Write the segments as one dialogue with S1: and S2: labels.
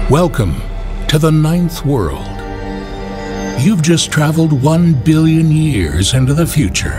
S1: Welcome to the Ninth World. You've just traveled 1 billion years into the future.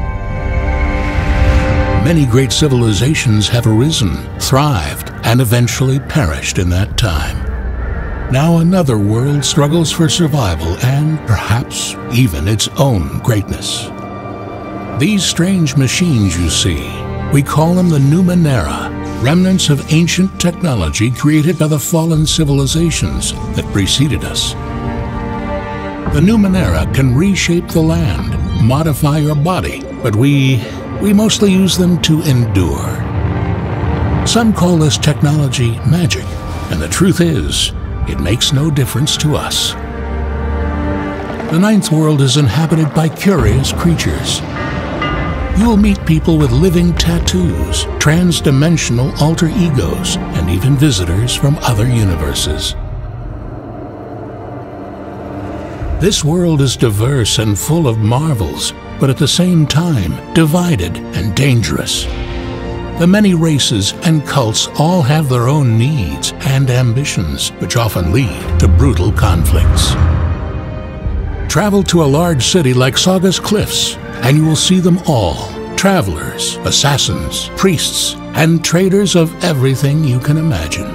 S1: Many great civilizations have arisen, thrived, and eventually perished in that time. Now another world struggles for survival and perhaps even its own greatness. These strange machines you see, we call them the Numenera, remnants of ancient technology created by the fallen civilizations that preceded us. The Numenera can reshape the land, modify your body, but we mostly use them to endure. Some call this technology magic, and the truth is, it makes no difference to us. The Ninth World is inhabited by curious creatures. You'll meet people with living tattoos, trans-dimensional alter egos, and even visitors from other universes. This world is diverse and full of marvels, but at the same time, divided and dangerous. The many races and cults all have their own needs and ambitions, which often lead to brutal conflicts. Travel to a large city like Saga's Cliffs, and you will see them all: travelers, assassins, priests, and traders of everything you can imagine.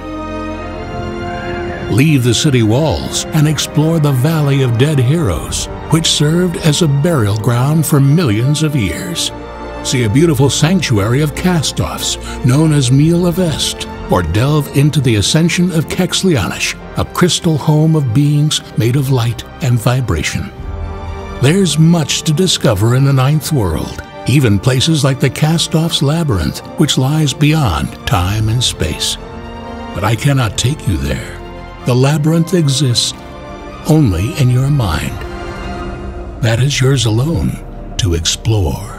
S1: Leave the city walls and explore the Valley of Dead Heroes, which served as a burial ground for millions of years. See a beautiful sanctuary of cast-offs known as Mil Avest, or delve into the ascension of Kexlianish, a crystal home of beings made of light and vibration. There's much to discover in the Ninth World, even places like the Cast-Off's Labyrinth, which lies beyond time and space. But I cannot take you there. The labyrinth exists only in your mind. That is yours alone to explore.